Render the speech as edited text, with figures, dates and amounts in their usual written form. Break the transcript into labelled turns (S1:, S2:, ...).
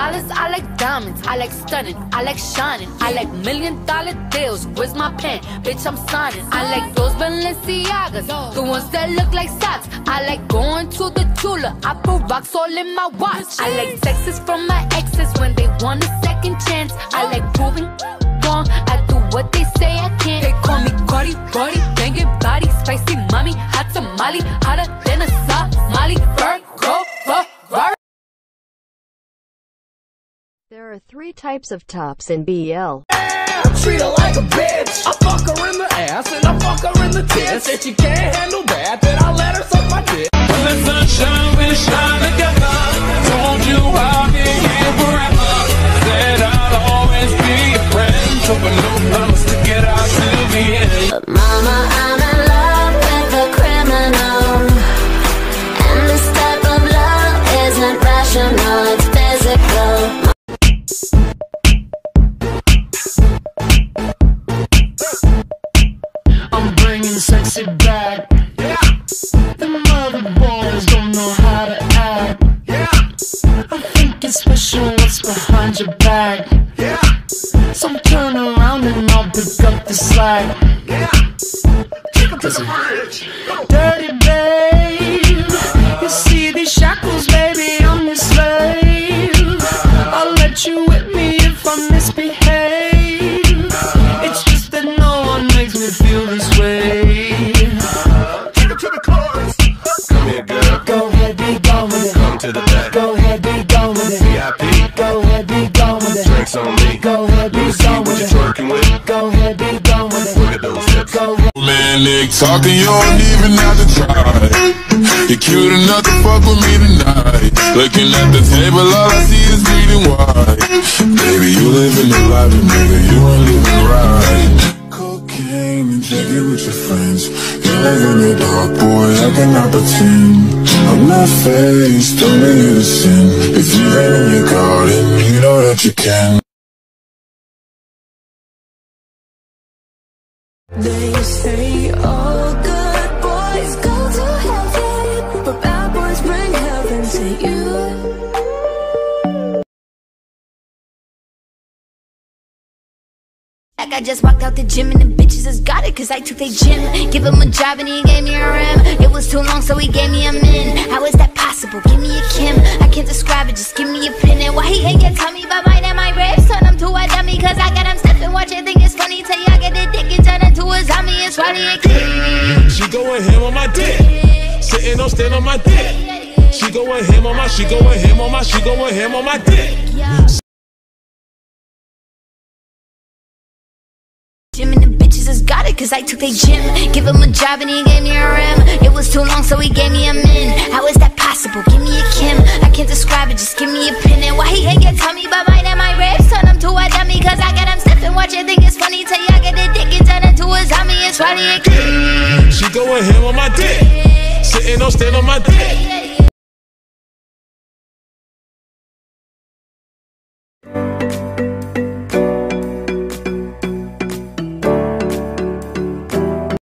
S1: dollars, I like diamonds, I like stunning, I like shining, I like $1 million deals. Where's my pen? Bitch, I'm signing. I like those Balenciagas, the ones that look like socks. I like going to the Tula, I put rocks all in my watch. I like texts from my exes when they want a second chance. I like proving wrong, I do what they say I can't. They call me Cardi, Cardi, banging body, spicy mommy, hot tamale, hotter than a Somali. Virgo,
S2: There are 3 types of tops in BL.
S3: Treat her like a bitch. I fuck her in the ass and I fuck her in the tits. If she can't handle that, then I'll let her suck my dick. When the sunshine, we shine together. Told you I'll be here forever. Said I'll always be a friend. So for no promise to get out till the end.
S4: But mama, I'm in love with a criminal. And this type of love isn't rational, it's physical.
S3: I'm bringing sexy back. Yeah. The mother boys don't know how to act. Yeah. I think it's special what's behind your back. Yeah. So turn around and I'll pick up the slack. Yeah. Take up to the bridge. Dirty babe, you see these shackles, baby, I'm your slave. I'll let you whip me if I misbehave. It's just that no one makes me feel this way. Take it to the chorus. Come here, girl. Go ahead, be gone with it. Come to the back. Go ahead, be gone with it. VIP. Go ahead, be gone with it. Drinks on me. Go ahead, be gone with it. Twerking with. Go ahead, be gone with it. Look at those hips. Go ahead.
S5: Man, Nick talking, you don't even have to try. You're cute enough to fuck with me tonight. Looking at the table, all I see is bleeding white. Baby, you living the life, and nigga, you ain't living right. Cocaine and drinking with your friends. You live in the dark, boy, I cannot pretend. I'm not faced, don't make you to sin. If you rain in your garden, you know that you can.
S4: They say all good boys go to heaven, but bad boys bring heaven to you.
S1: Like I just walked out the gym and the bitches has got it, cause I took their gym. Give him a job and he gave me a rim. It was too long so he gave me a min. How is that possible? Give me a Kim. I can't describe it, just give me a pin. And why he ain't get tell me about mine and my ribs? Turn him to a dummy cause I got him stiff and watch it think it's funny. Till y'all get the dick and turn into a zombie and swallow it clean.
S3: She going ham on my dick. Sitting on stand on my dick. She going ham on my, she going ham on my, she going ham on my dick.
S1: Gym and the bitches has got it, cause I took their gym. Give him a job and he gave me a rim. It was too long so he gave me a min. How is that possible? Give me a Kim. I can't describe it, just give me a pin. And why he ain't get tell me about mine and my ribs? Turn him to a dummy cause I got him stiff and watch it think it's funny. Till y'all get the dick and turn into a zombie and swallow it clean.
S3: She going ham on my dick. Sitting on stand on my dick.